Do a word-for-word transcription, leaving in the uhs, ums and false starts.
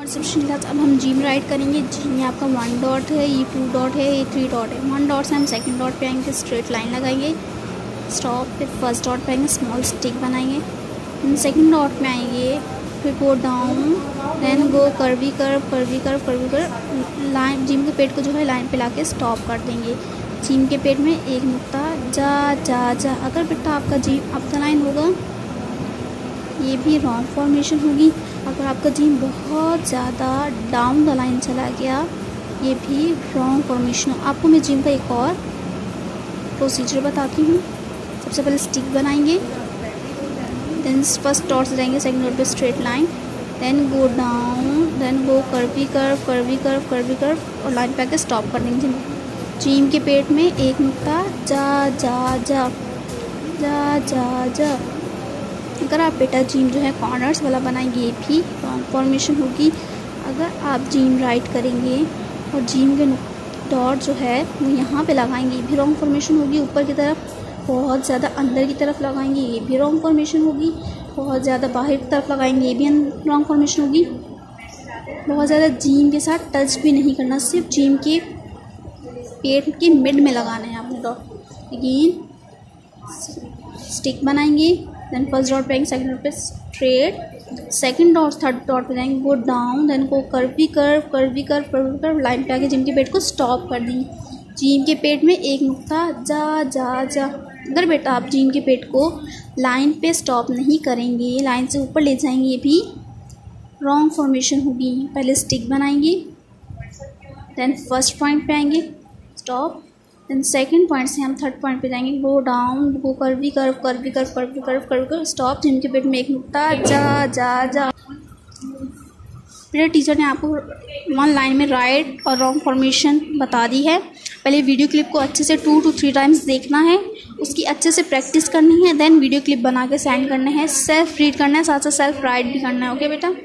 सबसे अब हम जी में राइट करेंगे। जी में आपका वन डॉट है, ये टू डॉट है, ये थ्री डॉट है। वन डॉट से हम सेकंड डॉट पे आएंगे, स्ट्रेट लाइन लगाएंगे, स्टॉप। फिर फर्स्ट डॉट पे आएंगे, स्मॉल स्टिक बनाएंगे। फिर सेकंड डॉट में आएंगे, फिर go down, then go curvy curve curvy curve curvy curve line. Jim के पेट को जो है लाइन पे लाके स्टॉप कर देंगे। जिम के पेट में एक नुक्ता, जा जा जा। अगर बेटा आपका जिम अप द लाइन होगा, ये भी रॉन्ग फॉर्मेशन होगी। अगर आपका जिम बहुत ज़्यादा डाउन द लाइन चला गया, ये भी रॉन्ग फॉर्मेशन हो। आपको मैं जिम का एक और प्रोसीजर बताती हूँ। सबसे पहले स्टिक बनाएंगे, देन फर्स्ट डॉट से जाएंगे, सेकंड डॉट पे straight line, then go down, then go curvy curve curvy curve curvy curve और लाइन पे आके स्टॉप कर देंगे। जिम के पेट में एक नुक्ता, जा जा जा जा जा जा। अगर आप बेटा जिम जो है कॉर्नर्स वाला बनाएंगे, ये भी रॉन्ग फॉर्मेशन होगी। अगर आप जिम राइट करेंगे और जिम के डॉट जो है वो यहाँ पे लगाएंगे, ये भी रॉन्ग फॉर्मेशन होगी। ऊपर की तरफ बहुत ज़्यादा अंदर की तरफ लगाएंगे, ये भी रॉन्ग फॉर्मेशन होगी। बहुत ज़्यादा बाहर की तरफ लगाएंगे, ये भी रॉन्ग फॉर्मेशन होगी। बहुत ज़्यादा जिम के साथ टच भी नहीं करना, सिर्फ जिम के पेट के मिड में लगाना है आपने डॉट। अगेन स्टिक बनाएंगे, देन फर्स्ट डॉट पे आएंगे, सेकंड डॉट पे straight, second dot third dot पे जाएंगे, go down, then go curvy curve curvy curve curvy curve line पे आके जिम के पेट को स्टॉप कर देंगे। जिम के पेट में एक नुक्ता, जा जा जा। अगर बेटा आप जिम के पेट को लाइन पे स्टॉप नहीं करेंगे, लाइन से ऊपर ले जाएंगे, ये भी रॉन्ग फॉर्मेशन होगी। पहले स्टिक बनाएंगे, देन फर्स्ट पॉइंट पे आएंगे, स्टॉप, देन सेकंड पॉइंट से हम थर्ड पॉइंट पे जाएंगे, go down, go curvy curve curvy curve curvy curve curvy curve stop. Jim के पेट में एक नुक्ता, जा जा जा। मेरे टीचर ने आपको वन लाइन में राइट और रॉन्ग फॉर्मेशन बता दी है। पहले वीडियो क्लिप को अच्छे से टू टू थ्री टाइम्स देखना है, उसकी अच्छे से प्रैक्टिस करनी है, देन वीडियो क्लिप बना के सेंड करना है, सेल्फ रीड करना है, साथ साथ सेल्फ राइट भी करना है। ओके बेटा।